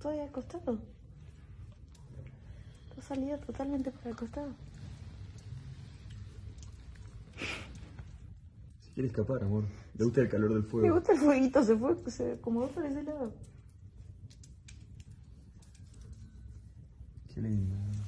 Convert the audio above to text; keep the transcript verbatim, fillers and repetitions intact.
Estoy acostado. Tú salido totalmente por el costado. Si quiere escapar, amor. Le gusta el calor del fuego. Me gusta el fueguito, se fue, se acomodó por ese lado. Qué lindo.